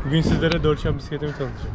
Bugün sizlere 4 şam bisikletimi tanıtacağım.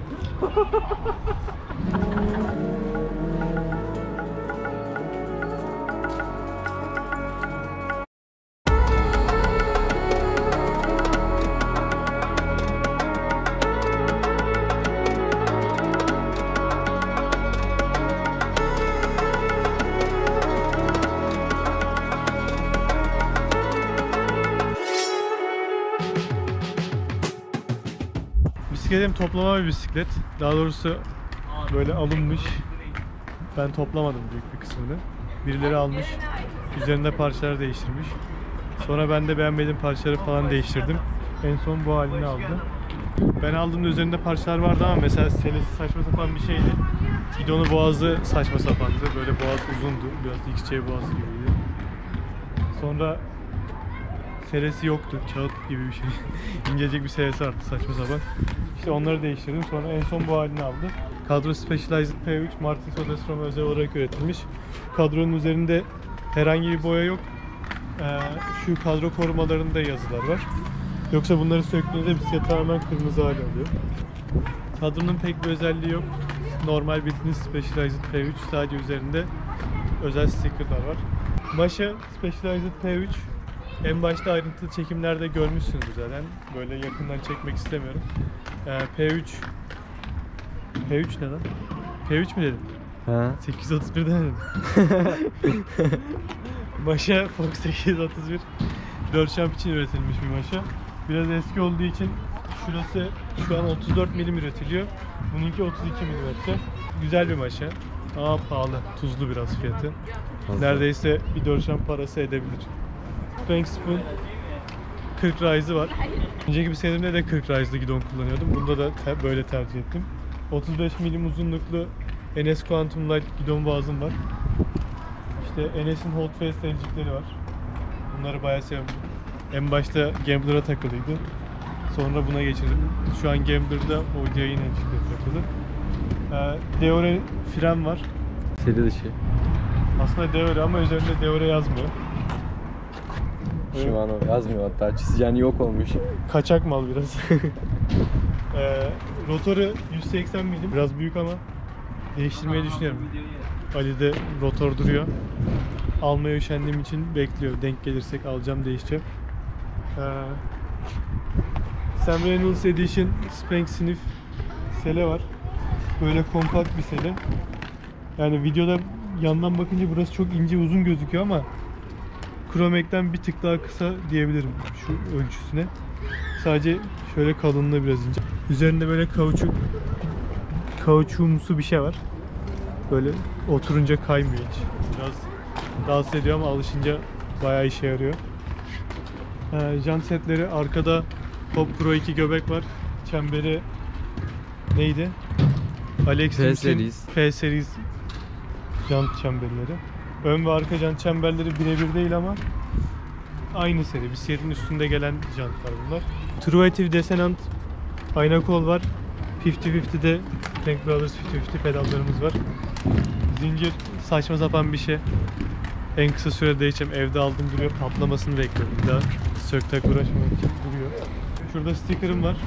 Bisikletim toplama bir bisiklet. Daha doğrusu böyle alınmış. Ben toplamadım büyük bir kısmını. Birileri almış. Üzerinde parçalar değiştirmiş. Sonra ben de beğenmediğim parçaları falan değiştirdim. En son bu halini aldı. Ben aldığımda üzerinde parçalar vardı ama mesela selesi saçma sapan bir şeydi. Gidonu boğazı saçma sapandı. Böyle boğaz uzundu. Biraz XC boğazı gibiydi. Sonra selesi yoktu. Kağıt gibi bir şey. İncecik bir selesi vardı saçma sapan. İşte onları değiştirdim. Sonra en son bu halini aldı. Kadro Specialized P3 Martin Soderstrom'a özel olarak üretilmiş. Kadronun üzerinde herhangi bir boya yok. Şu kadro korumalarında yazılar var. Yoksa bunları söktüğünüzde bisiklet tamamen kırmızı hale alıyor. Kadronun pek bir özelliği yok. Normal bildiğiniz Specialized P3, sadece üzerinde özel stickerlar var. Başa Specialized P3. En başta ayrıntılı çekimlerde görmüşsünüzdür zaten. Böyle yakından çekmek istemiyorum. P3 ne lan? P3 mü dedim? Ha. 831 demedim. Maşa Fox 831 4 şamp için üretilmiş bir maşa. Biraz eski olduğu için şurası şu an 34 milim üretiliyor. Bununki 32 milimetre. Güzel bir maşa. Ama pahalı. Tuzlu biraz fiyatı. Neredeyse bir 4 şamp parası edebilir. Spank Spoon 40 rise'ı var. Önceki bisikletimde de 40 rise'lı gidon kullanıyordum. Bunda da böyle tercih ettim. 35 milim uzunluklu NS Quantum Light gidon boğazım var. İşte NS'in Hold Fast elcikleri var. Bunları bayağı sevdim. En başta Gambler'a takılıydı. Sonra buna geçirdim. Şu an Gambler'da ODI'nin elcikleri takılı. Deore fren var. Seri dışı. Aslında Deore ama üzerinde Deore yazmıyor. Shimano yazmıyor hatta. Çizeceğini yok olmuş. Kaçak mal biraz. Rotoru 180 milim. Biraz büyük ama değiştirmeyi düşünüyorum. Ali'de rotor duruyor. Almaya üşendiğim için bekliyor. Denk gelirsek alacağım, değişeceğim. Sam Reynolds Edition Spank Sniff sele var. Böyle kompakt bir sele. Yani videoda yandan bakınca burası çok ince uzun gözüküyor ama Chromec'ten bir tık daha kısa diyebilirim şu ölçüsüne. Sadece şöyle kalınlığı biraz ince. Üzerinde böyle kauçuğumsu bir şey var. Böyle oturunca kaymıyor hiç. Biraz rahatsız ediyor ama alışınca bayağı işe yarıyor. Jant setleri arkada Top Pro 2 göbek var. Çemberi neydi? Alexis'in P Series jant çemberleri. Ön ve arka jant çemberleri birebir değil ama aynı seri. Bisikletin üstünde gelen jantlar bunlar. True Active Descendant ayna kol var. 50-50'de Tank Brothers 50-50 pedallarımız var. Zincir saçma sapan bir şey. En kısa sürede değişeceğim. Evde aldım duruyor. Patlamasını bekliyorum. Bir daha sök tak uğraşmamak için duruyor. Şurada sticker'ım var.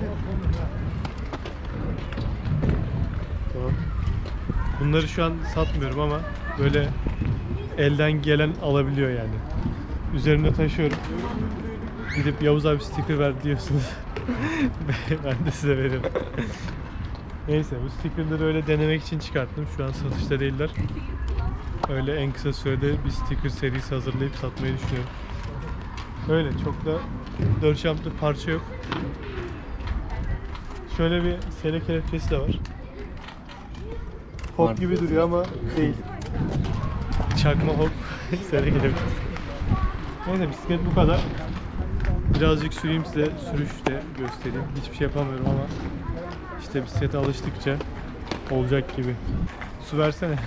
Tamam. Bunları şu an satmıyorum ama böyle elden gelen alabiliyor yani. Üzerimde taşıyorum. Gidip Yavuz abi sticker ver diyorsunuz. Ben de size veririm. Neyse, bu stickerları öyle denemek için çıkarttım. Şu an satışta değiller. Öyle en kısa sürede bir sticker serisi hazırlayıp satmayı düşünüyorum. Öyle çok da 4 şamplı parça yok. Şöyle bir sele kelepçesi de var. Hop gibi duruyor ama değil. Çakma hop sele kelepçesi. Neyse, bisiklet bu kadar. Birazcık süreyim size, sürüşte göstereyim. Hiçbir şey yapamıyorum ama işte bisiklete alıştıkça olacak gibi. Su versene.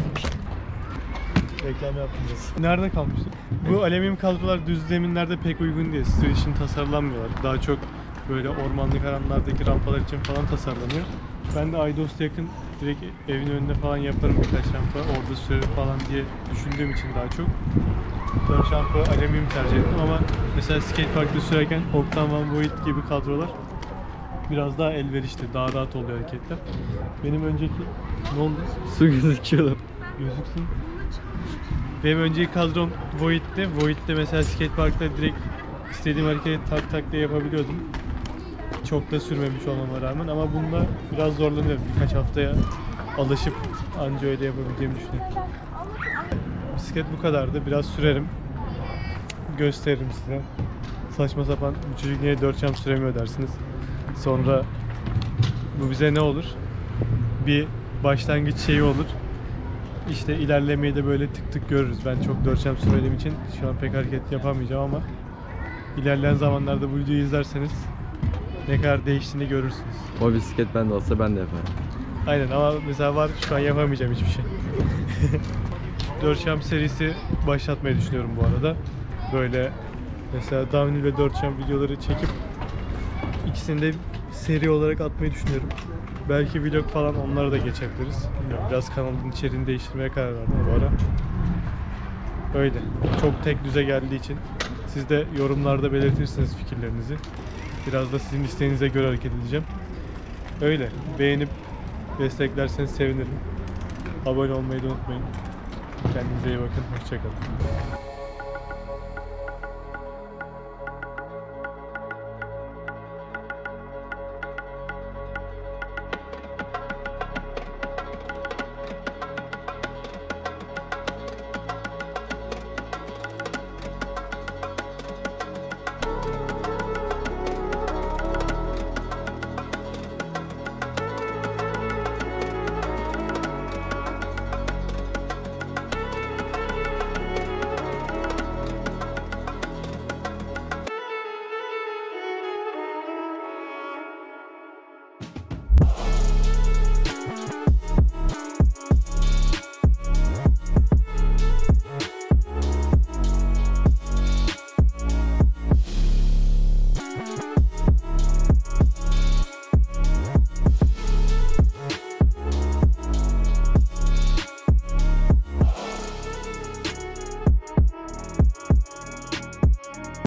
Reklam yapmayacağız. Nerede kalmıştık? Bu alüminyum kadrolar düz zeminlerde pek uygun değil. Stil için tasarlanmıyorlar. Daha çok böyle ormanlık alanlardaki rampalar için falan tasarlanıyor. Ben de Aydos'a yakın direkt evin önünde falan yaparım birkaç rampa. Orada sürerim falan diye düşündüğüm için daha çok 4 rampa alüminyum tercih ettim ama mesela skateparkta sürerken Octan Van Voigt gibi kadrolar biraz daha elverişli, daha rahat oluyor hareketler. Benim önceki ne oldu? Su gözüküyor. Gözüksün. Benim önceki kadrom Void'ti. Void'de mesela skateparkta direkt istediğim hareketi tak tak diye yapabiliyordum. Çok da sürmemiş olmama rağmen ama bunda biraz zorlanıyorum. Birkaç haftaya alışıp anca öyle yapabileceğimi düşünüyorum. Bisiklet bu kadardı. Biraz sürerim. Gösteririm size. Saçma sapan bu çocuk niye 4 cam süremiyor dersiniz. Sonra bu bize ne olur? Bir başlangıç şeyi olur. İşte ilerlemeyi de böyle tık tık görürüz. Ben çok 4 cam sürmediğim için şu an pek hareket yapamayacağım ama ilerleyen zamanlarda bu videoyu izlerseniz ne kadar değiştiğini görürsünüz. O bisiklet bende olsa ben de yaparım. Aynen ama mesela var şu an yapamayacağım hiçbir şey. 4 cam serisi başlatmayı düşünüyorum bu arada. Böyle mesela downhill ve 4 cam videoları çekip ikisini de seri olarak atmayı düşünüyorum. Belki vlog falan onlara da geçebiliriz. Bilmiyorum, biraz kanalın içeriğini değiştirmeye karar verdim bu ara. Öyle. Çok tek düze geldiği için siz de yorumlarda belirtirsiniz fikirlerinizi. Biraz da sizin isteğinize göre hareket edeceğim. Öyle. Beğenip desteklerseniz sevinirim. Abone olmayı da unutmayın. Kendinize iyi bakın. Hoşça kalın.